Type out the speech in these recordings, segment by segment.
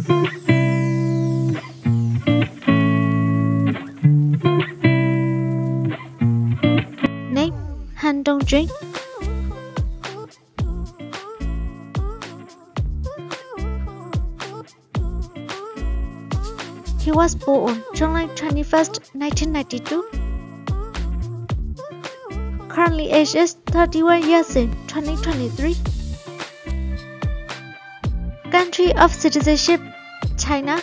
Name Han Dong-jun. He was born July 21st, 1992. Currently ages 31 years in 2023. Country of citizenship, China.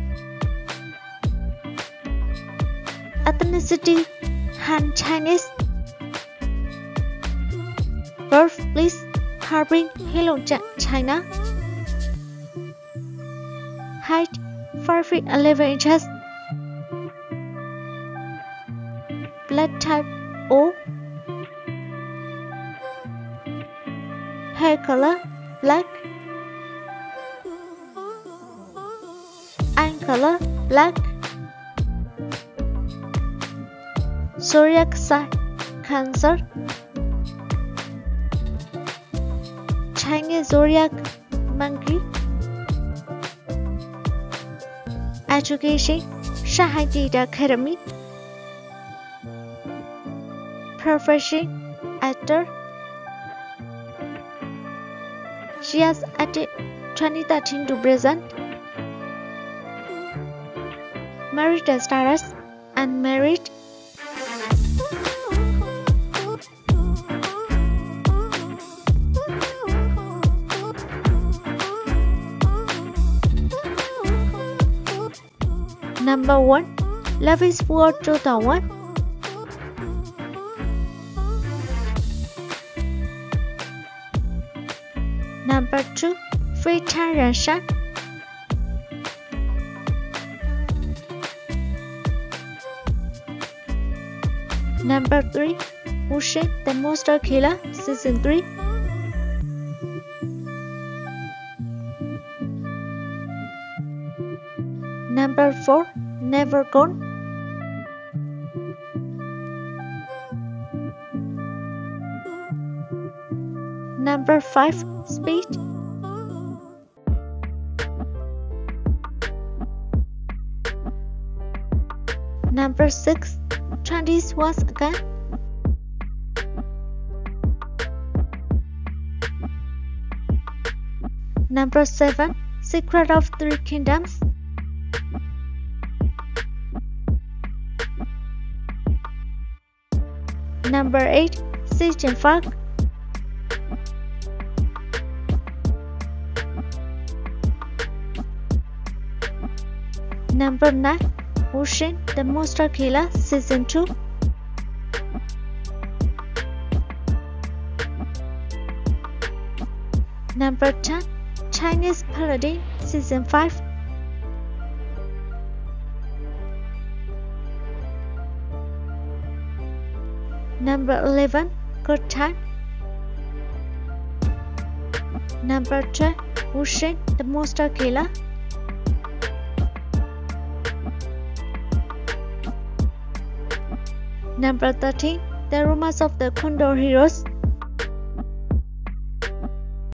Ethnicity, Han Chinese. Birthplace, Harbin, Heilongjiang, China. Height, 5 feet 11 inches. Blood type O. Hair color, black. Eye color, black. Zodiac sign, Cancer. Chinese zodiac, Monkey. Education, Shanghai Data Academy. Profession, actor. She has acted 2013 to present. Marital status, unmarried. Number 1. Love is War 2001. Number 2. Free Taiwan Shan. Number 3. Wuxin the Monster Killer Season 3. Number 4. Never Gone. Number 5. Speed. Number 6. 20s Once Again. Number 7. Secret of Three Kingdoms. Number 8. Siege and Fog. Number 9. Wuxin the Monster Killer Season 2. Number 10. Chinese Paladin Season 5. Number 11. Good Time. Number 12. Wuxin the Monster Killer. Number 13. The Rumors of the Condor Heroes.